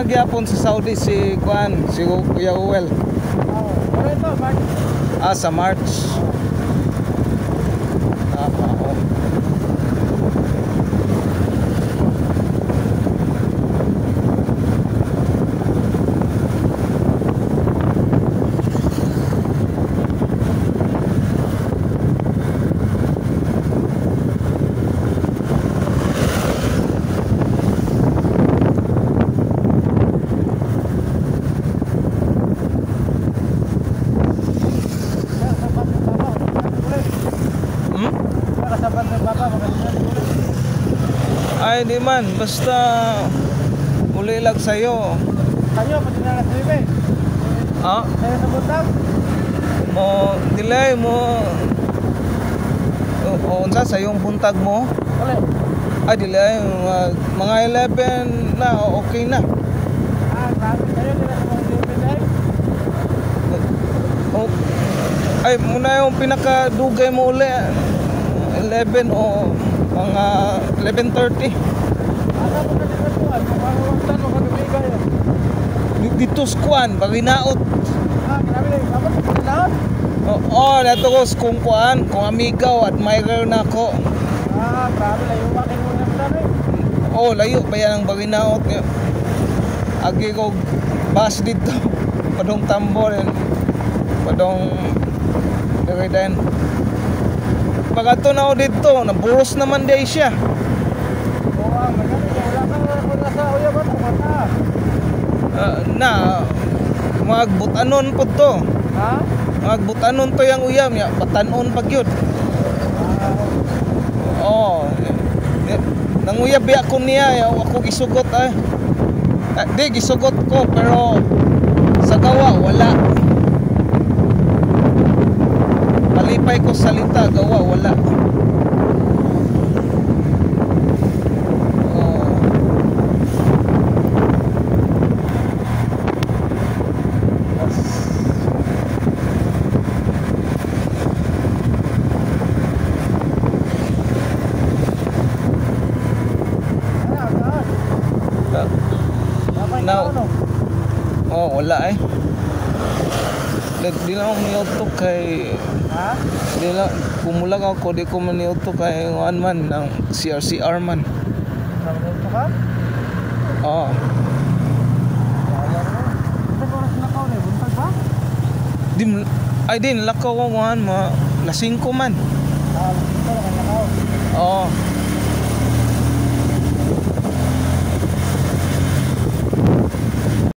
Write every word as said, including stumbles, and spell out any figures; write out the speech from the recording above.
gyapon sa Saudi si Kuan, si Kuya Uwel. Oh, pero ito, March. Ah, sa March. Ah, oo. Ay, di man. Basta uli lang sa'yo. Kayo, pati na nasa libe. Ha? Sa'yo sa buntag. Mo, dilay mo. O, o unsa sa'yong buntag mo? Uli. Ay, dilay. Mga, mga eleven na. Okay na. Ah, grabe. Kayo, nila sa mga libe dahil. O, ay, muna yung pinakadugay mo uli. eleven o mga eleven thirty. Asa mo na dito tuwan? Mapahawasan mo kagabiga yun. Dito skuan, baginaot. Ah, grabe lang. Dapat sa pagkalaot? Oo, oh, nato ko kung kuan, kung amigaw, admirer na ako. Ah, grabe lang. Yung wakin mo na pala eh. Oh, layo pa yan ang baginaot. Agi ko bus dito. Padong tambol. Padong Diridan. Pag ato na ako dito, naburos naman day siya. Oo, ah, maganda. Wala kang kung nasa uya ba? Mata. Uh, na, magbutanon po to. Ha? Magbutanon to yung uyam ya, batanon pag yun. Oo. Nanguyab biya ko niya, ako gisugot ay. Ah, di, gisugot ko, pero sa gawa, wala. Palipay ko salita, gawa, wala. Oo. Now, oh, wala eh. Di, di lang ako niyautok kay... Ha? Di lang, kumulag ako, di ko man niyautok kay one man ng C R C R man. Nakapunto ka? Oo. Ito ko rin sinakaw na eh. Buntag ba? Di, ay din, lakaw ko one, mga lasing ko man. Ah, ito na kanakaw. Oo.